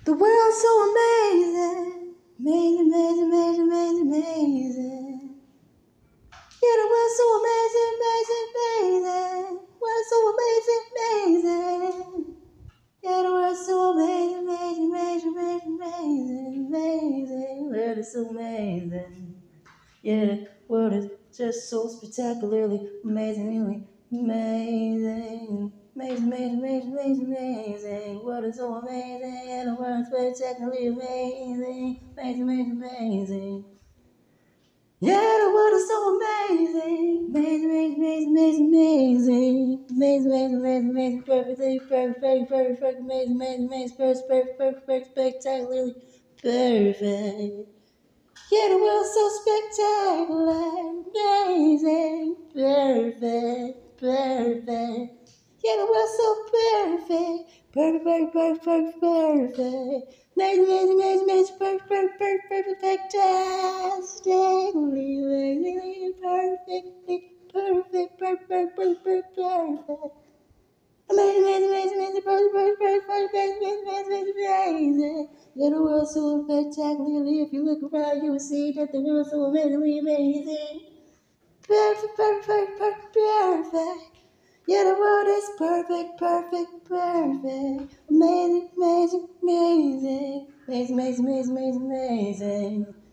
The world's so amazing, amazing, amazing, amazing, amazing, amazing. Yeah, the world's so amazing, amazing, amazing. World's so amazing, amazing. Yeah, the world's so amazing, amazing, amazing, amazing, amazing, amazing. The world is so amazing. Yeah, the world is just so spectacularly, amazingly amazing. Amazing, amazing, amazing, amazing, amazing. The world is so amazing. Yeah, the world is spectacularly amazing. Amazing, amazing, amazing. Yeah, the world is so amazing. Amazing, amazing, amazing, amazing, amazing. Amazing, amazing, amazing, amazing, perfectly, perfect, perfect, perfect, amazing, amazing, amazing, perfect, perfect, perfect, spectacularly perfect. Yeah, the world's so spectacular, amazing, perfect, perfect. Yeah, the world's so perfect, perfect, perfect, perfect, perfect, perfect. Amazing, amazing, amazing, amazing, perfect, perfect, perfect, perfect, fantastically, amazingly, perfectly, perfect, perfect, perfect, perfect, perfect. Amazing, amazing, amazing, amazing, perfect, perfect, perfect, perfect, amazing, amazing, amazing, amazing. Yeah, the world's so spectacularly. If you look around, you will see that the world's so amazingly amazing. Perfect, perfect, perfect, perfect, perfect. Yeah, the world is perfect, perfect, perfect. Amazing, amazing, amazing. Amazing, amazing, amazing, amazing, amazing.